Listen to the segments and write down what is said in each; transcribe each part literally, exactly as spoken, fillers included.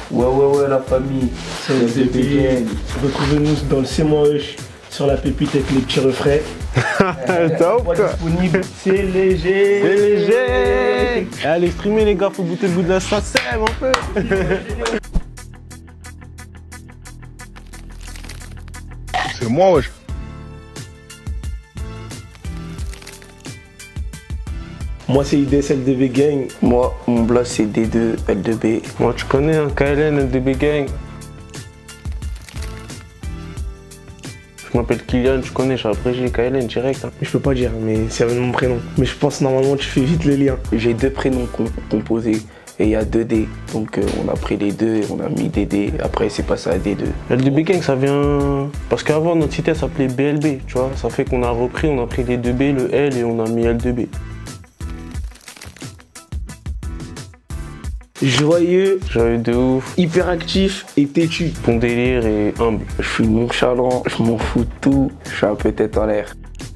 Ouais, ouais, ouais, la famille. C'est le D B Gang. Retrouvez-nous dans le C'est moi Hush sur la pépite avec les petits refrains. Top Pas disponible, c'est léger. C'est léger. Allez, streamer les gars, faut goûter le goût de la sacème un peu. C'est moi, wesh. Moi c'est I D S L D B Gang. Moi, mon blast c'est D deux L deux B. Moi, tu connais, hein, K L N, L D B Gang. Je m'appelle Kylian, tu connais, je suis abrégé K L N direct. Hein. Je peux pas dire, mais c'est mon prénom. Mais je pense normalement tu fais vite le lien. J'ai deux prénoms com composés et il y a deux D. Donc euh, on a pris les deux et on a mis D D. Après c'est passé à D deux. L D B Gang, ça vient... Parce qu'avant, notre cité s'appelait B L B, tu vois. Ça fait qu'on a repris, on a pris les deux B, le L et on a mis L deux B. Joyeux, Joyeux de ouf, hyperactif et têtu. bon délire et humble. Je suis nonchalant, je m'en fous de tout. Je suis un peu tête en l'air.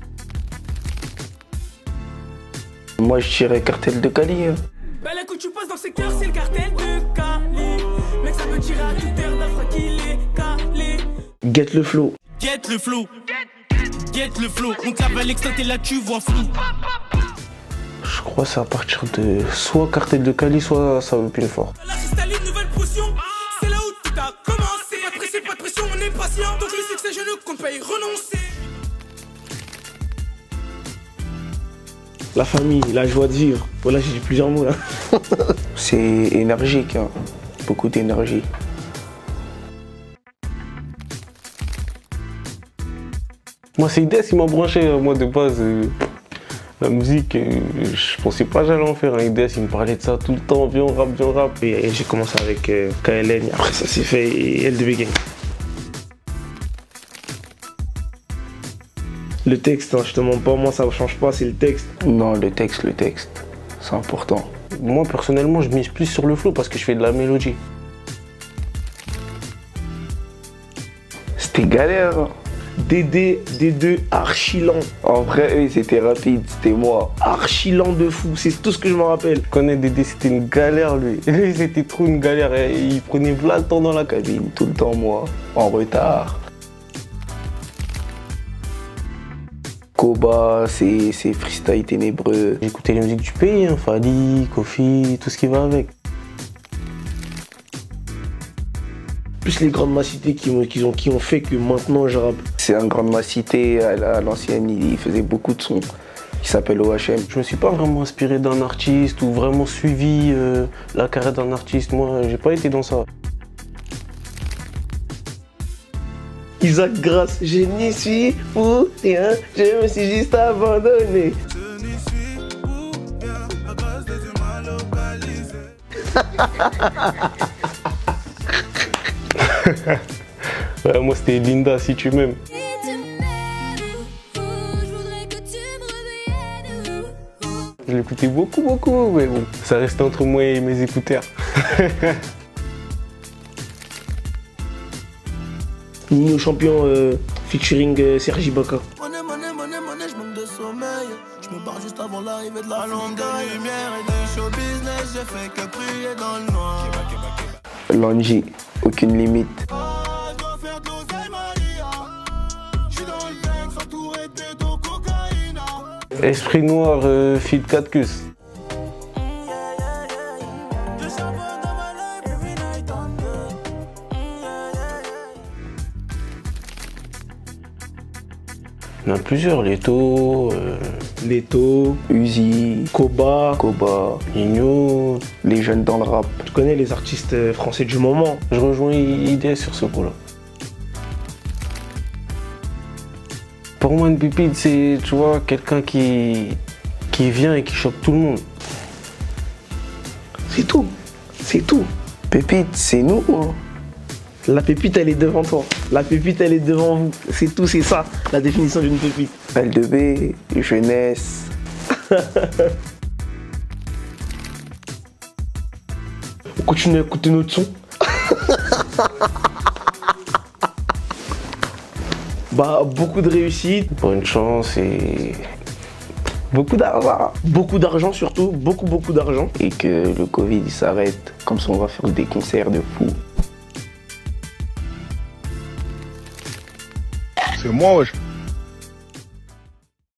Moi je dirais cartel de Cali. Hein. Bah là que tu passes dans le secteur, c'est le cartel de Cali. Mec, ça peut tirer à toute heure d'afra qu'il est calé. Get le flow. Get le flow. Get le flow. On cavale l'extint et là tu vois flou. Je crois que c'est à partir de soit Cartel de Cali, soit ça veut plus fort. La cristalline, nouvelle potion. C'est là où tout a commencé. Pas de pression, pas de pression, on est patient. Donc le succès, je ne compte pas y renoncer. La famille, la joie de vivre. Voilà, j'ai dit plusieurs mots là. C'est énergique, hein. Beaucoup d'énergie. Moi, c'est I D S qui m'a branché, moi de base. Euh, la musique, euh, je pensais pas que j'allais en faire. Un I D S, il me parlait de ça tout le temps. Viens, on rappe, viens, on rappe. Et, et j'ai commencé avec euh, K L N, après ça s'est fait et L D B Gang. Le texte, hein, je te mens pas, moi ça ne change pas, c'est le texte. Non, le texte, le texte, c'est important. Moi, personnellement, je mise plus sur le flow parce que je fais de la mélodie. C'était galère. Hein. D D, D deux, archi lent. En vrai, eux, ils étaient rapides, c'était moi. Archi lent de fou, c'est tout ce que je me rappelle. Je connais Dédé, c'était une galère, lui. C'était trop une galère. Il prenait plein le temps dans la cabine. Tout le temps, moi, en retard. Koba, c'est freestyle ténébreux. J'écoutais les musiques du pays, hein, Fali, Kofi, tout ce qui va avec. Plus les grandes massités qui, qui, ont, qui ont fait que maintenant je rappe. C'est un grand massité, à l'ancienne, il faisait beaucoup de sons. Il s'appelle O H M. Je me suis pas vraiment inspiré d'un artiste ou vraiment suivi euh, la carrière d'un artiste. Moi, j'ai pas été dans ça. Isaac Grasse, je n'y suis pour rien, je me suis juste abandonné. Je n'y suis pour rien, à cause de du mal localisé. Ouais, moi c'était Linda, si tu m'aimes. Je l'écoutais beaucoup, beaucoup, mais bon, ça restait entre moi et mes écouteurs. Nino champion euh, featuring euh, Sergi Baka. Monnaie, monnaie, monnaie, monnaie, je manque de sommeil. Je me barre juste avant l'arrivée de la longue lumière et de show business. J'ai fait que prier dans le noir. Langy, aucune limite. Esprit noir, euh, feat quatre Cus. Il y en a plusieurs, Leto, euh... Leto, Uzi, Koba, Koba, Nino. les jeunes dans le rap. Tu connais les artistes français du moment. Je rejoins I D S sur ce coup-là. Pour moi, une pépite, c'est, tu vois, quelqu'un qui, qui vient et qui choque tout le monde. C'est tout, c'est tout. Pépite, c'est nous. Hein. La pépite, elle est devant toi. La pépite, elle est devant vous. C'est tout, c'est ça, la définition d'une pépite. L deux B, jeunesse. On continue à écouter notre son. Bah, beaucoup de réussite. Bonne chance et beaucoup d'argent. Beaucoup d'argent surtout, beaucoup beaucoup d'argent. Et que le Covid s'arrête, comme ça on va faire des concerts de fou. C'est moi, wesh.